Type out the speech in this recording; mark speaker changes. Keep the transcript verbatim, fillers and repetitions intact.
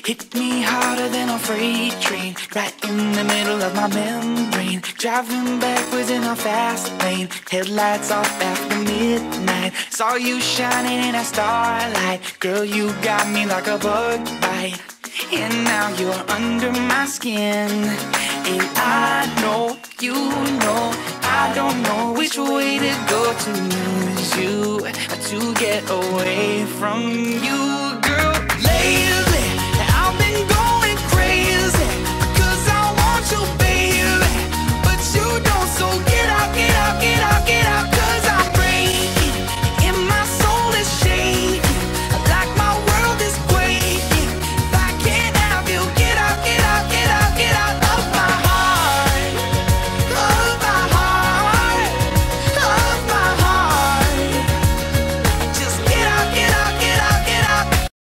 Speaker 1: Hit me harder than a freight train, right in the middle of my membrane. Driving backwards in a fast lane, headlights off after midnight. Saw you shining in a starlight, girl, you got me like a bug bite. And now you're under my skin, and I know, you know, I don't know which way to go to lose you, to get away from you.